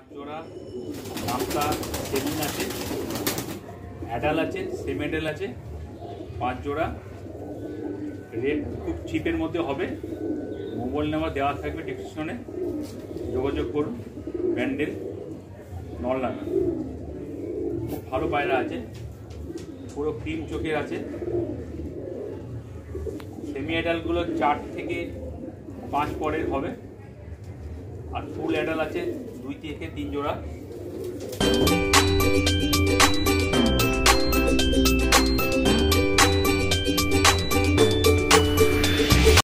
জোড়া গামছা সেমিন আছে, অ্যাডাল আছে, সেমি অ্যাডাল আছে 5 জোড়া। রেট খুব চিপের মধ্যে হবে। মোবাইল নাম্বার দেওয়া থাকবে ডিসক্রিপশনে, যোগাযোগ করুন। ব্যান্ডেল নলডাঙ্গা। খুব ভালো পায়রা আছে, পুরো ক্রিম চোখের আছে। সেমি অ্যাডালগুলো 4 থেকে 5 পরের হবে, আর ফুল অ্যাডাল আছে 2 থেকে 3 জোড়া।